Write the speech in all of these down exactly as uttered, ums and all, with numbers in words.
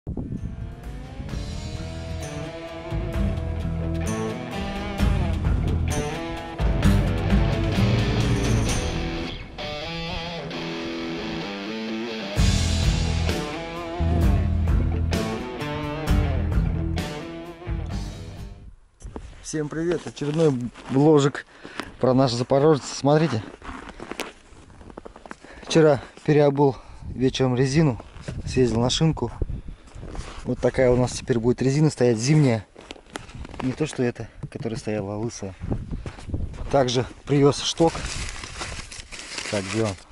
Всем привет! Очередной вложик про наш Запорожец. Смотрите, вчера переобул вечером резину, съездил на шинку. Вот такая у нас теперь будет резина стоять, зимняя. Не то что эта, которая стояла, лысая. Также привез шток. Так, где он?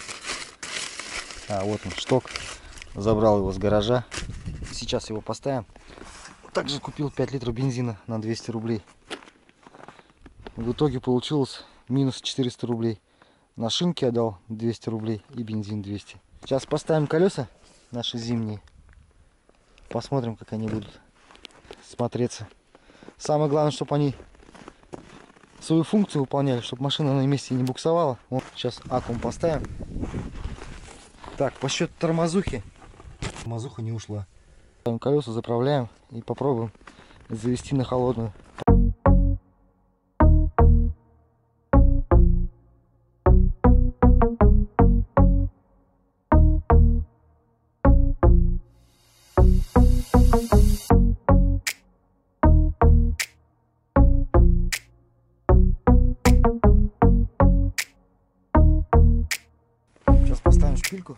А, вот он, шток. Забрал его с гаража. Сейчас его поставим. Также купил пять литров бензина на двести рублей. В итоге получилось минус четыреста рублей. На шинке отдал двести рублей и бензин двести. Сейчас поставим колеса наши зимние. Посмотрим, как они будут смотреться. Самое главное, чтобы они свою функцию выполняли, чтобы машина на месте не буксовала. Вот сейчас аккум поставим. Так, по счету тормозухи. Тормозуха не ушла. Колеса заправляем и попробуем завести на холодную. Сейчас поставим шпильку.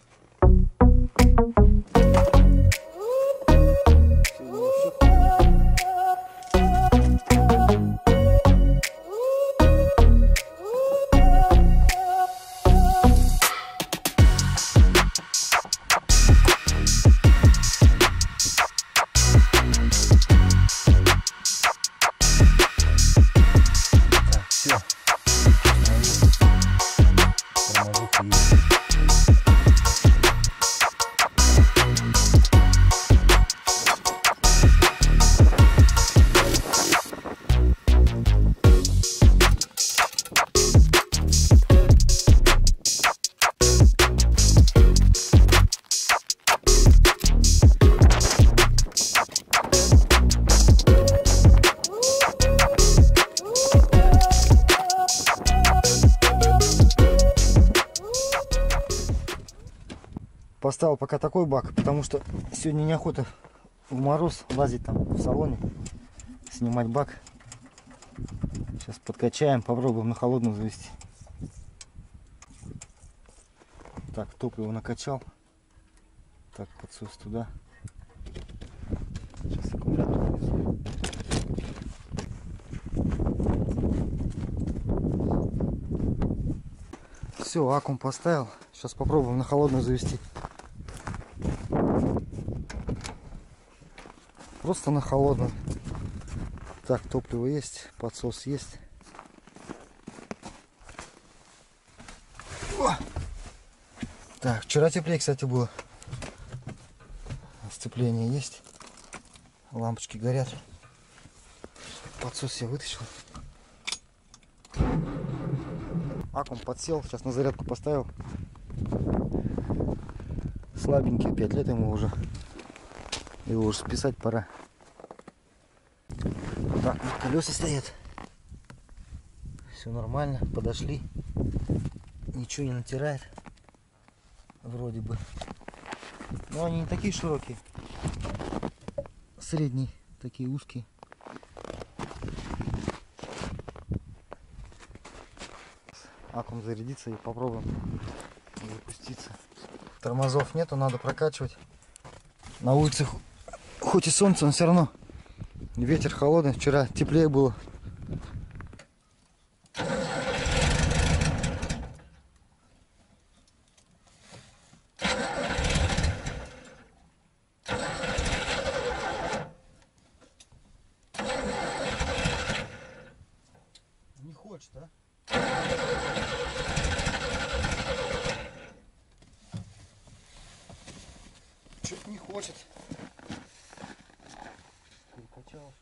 Поставил пока такой бак, потому что сегодня неохота в мороз лазить там в салоне, снимать бак. Сейчас подкачаем, попробуем на холодную завести. Так, топливо накачал. Так, подсос туда. Сейчас аккумулятор внизу. Все, аккум поставил. Сейчас попробуем на холодную завести. Просто на холодную. Так, топливо есть, подсос есть. О! Так, вчера теплее, кстати, было. Сцепление есть. Лампочки горят. Подсос я вытащил. Аккум подсел, сейчас на зарядку поставил. Слабенький, пять лет ему уже. Его уже списать пора. Так, вот колеса стоят. Все нормально, подошли. Ничего не натирает. Вроде бы. Но они не такие широкие. Средние, такие узкие. Аккум зарядится и попробуем запуститься. Тормозов нету, надо прокачивать. На улице хоть и солнце, но все равно ветер холодный. Вчера теплее было. Не хочет, а? Что-то не хочет. Перекачал.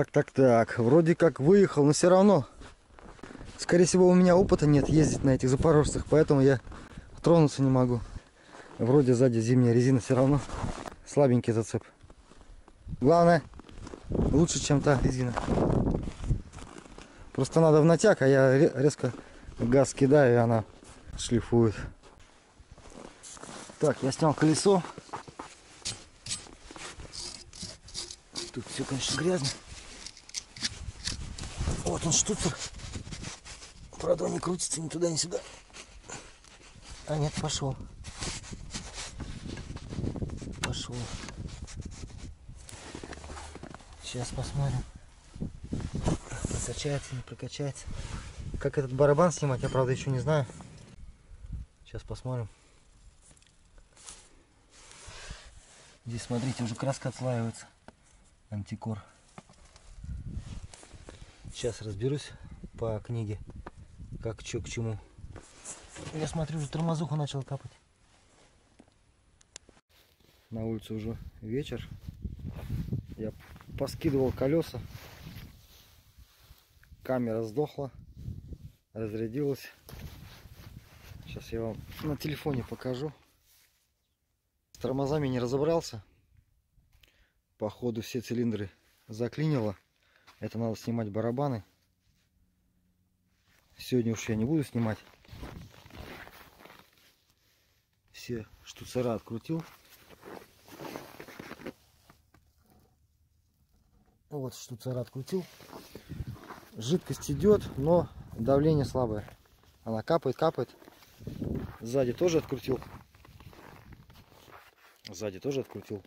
Так, так, так. Вроде как выехал, но все равно. Скорее всего, у меня опыта нет ездить на этих запорожцах, поэтому я тронуться не могу. Вроде сзади зимняя резина, все равно слабенький зацеп. Главное, лучше, чем та резина. Просто надо в натяг, а я резко газ кидаю, и она шлифует. Так, я снял колесо. Тут все, конечно, грязно. Вот он, штуцер. Правда, он не крутится ни туда, ни сюда. А нет, пошел. Пошел. Сейчас посмотрим. Прокачается, не прокачается. Как этот барабан снимать, я, правда, еще не знаю. Сейчас посмотрим. Здесь, смотрите, уже краска отслаивается. Антикор. Сейчас разберусь по книге, как что к чему. Я смотрю, уже тормозуха начала капать. На улице уже вечер. Я поскидывал колеса. Камера сдохла, разрядилась. Сейчас я вам на телефоне покажу. С тормозами не разобрался. Походу все цилиндры заклинило. Это надо снимать барабаны. Сегодня уж я не буду снимать. Все штуцера открутил. Вот штуцера открутил. Жидкость идет, но давление слабое. Она капает, капает. Сзади тоже открутил. Сзади тоже открутил.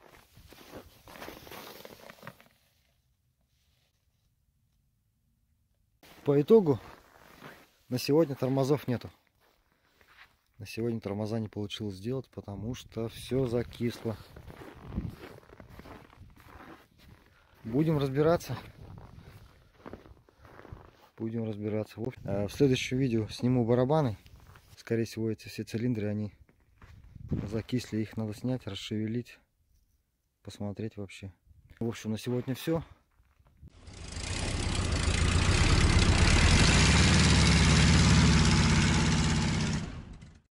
По итогу на сегодня тормозов нету. На сегодня тормоза не получилось сделать, потому что все закисло. Будем разбираться. Будем разбираться. В следующем видео сниму барабаны. Скорее всего, эти все цилиндры, они закисли. Их надо снять, расшевелить, посмотреть вообще. В общем, на сегодня все.